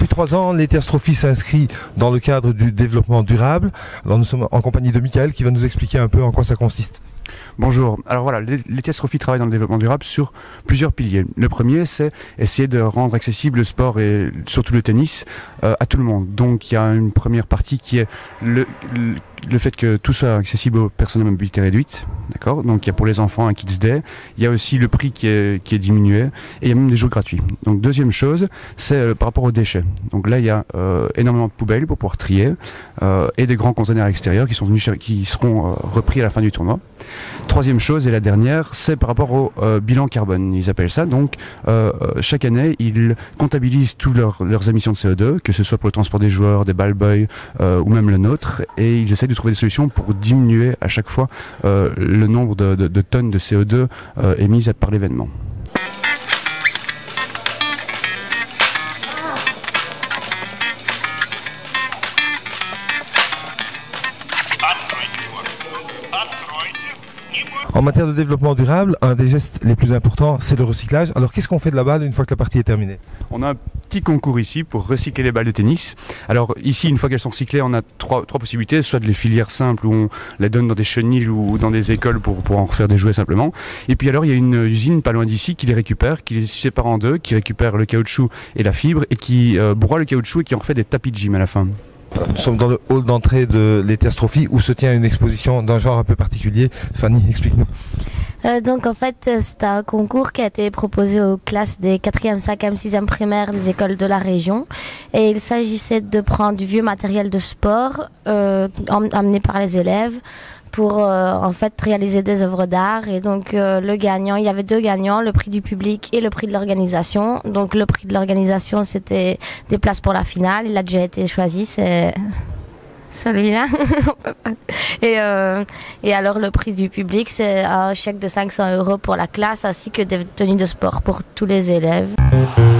depuis 3 ans, l'ETIAS Trophy s'inscrit dans le cadre du développement durable. Alors nous sommes en compagnie de Michael qui va nous expliquer un peu en quoi ça consiste. Bonjour. Alors voilà, l'ETIAS Trophy travaille dans le développement durable sur plusieurs piliers. Le premier, c'est essayer de rendre accessible le sport et surtout le tennis à tout le monde. Donc il y a une première partie qui est le fait que tout soit accessible aux personnes à mobilité réduite. D'accord. Donc il y a pour les enfants un Kids Day. Il y a aussi le prix qui est diminué et il y a même des jours gratuits. Donc deuxième chose, c'est par rapport aux déchets. Donc là il y a énormément de poubelles pour pouvoir trier et des grands conteneurs extérieurs qui seront repris à la fin du tournoi. Troisième chose et la dernière, c'est par rapport au bilan carbone, ils appellent ça. Donc chaque année, ils comptabilisent tous leurs émissions de CO2, que ce soit pour le transport des joueurs, des ball boys ou même le nôtre, et ils essayent de trouver des solutions pour diminuer à chaque fois le nombre de tonnes de CO2 émises par l'événement. En matière de développement durable, un des gestes les plus importants, c'est le recyclage. Alors qu'est-ce qu'on fait de la balle une fois que la partie est terminée? On a un petit concours ici pour recycler les balles de tennis. Alors ici, une fois qu'elles sont recyclées, on a trois possibilités, soit de les filières simples où on les donne dans des chenilles ou dans des écoles pour en refaire des jouets simplement. Et puis alors il y a une usine pas loin d'ici qui les récupère, qui les sépare en deux, qui récupère le caoutchouc et la fibre et qui broie le caoutchouc et qui en refait des tapis de gym à la fin. Nous sommes dans le hall d'entrée de l'ETIAS Trophy où se tient une exposition d'un genre un peu particulier. Fanny, explique-nous. Donc en fait, c'est un concours qui a été proposé aux classes des 4e, 5e, 6e primaires des écoles de la région. Et il s'agissait de prendre du vieux matériel de sport amené par les élèves pour en fait réaliser des œuvres d'art. Et donc le gagnant, il y avait 2 gagnants, le prix du public et le prix de l'organisation. Donc le prix de l'organisation, c'était des places pour la finale. Il a déjà été choisi, c'est celui-là. Et alors le prix du public, c'est un chèque de 500 € pour la classe ainsi que des tenues de sport pour tous les élèves.